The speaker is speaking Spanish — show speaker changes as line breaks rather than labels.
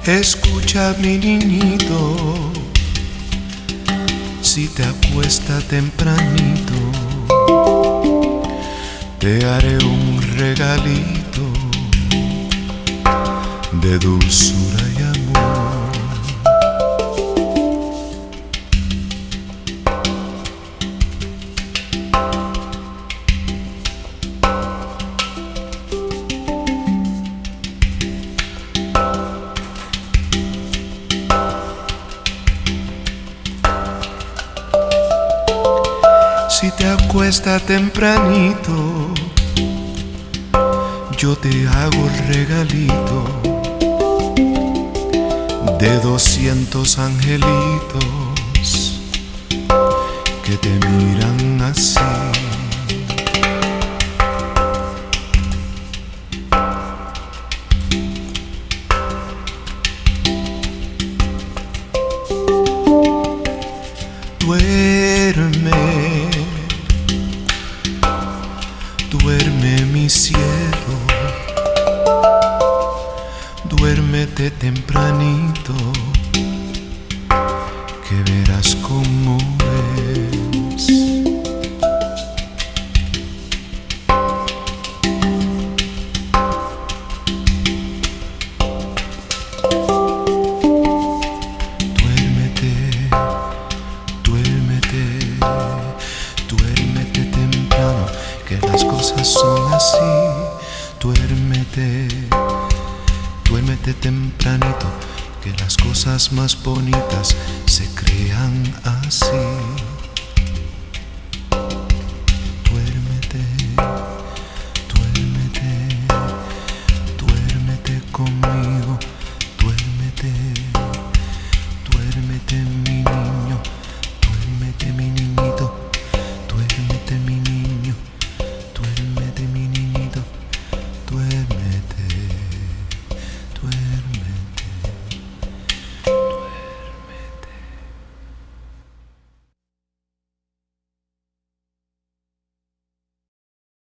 Escucha, mi niñito, si te acuestas tempranito, te haré un regalito de dulzura y amor. Si te acuestas tempranito, yo te hago el regalito de 200 angelitos que te miran así. Duerme, duerme mi cielo, duérmete tempranito, que verás cómo es. Duérmete, duérmete, duérmete temprano, que las cosas son así. Duérmete, duérmete tempranito, que las cosas más bonitas se crean así.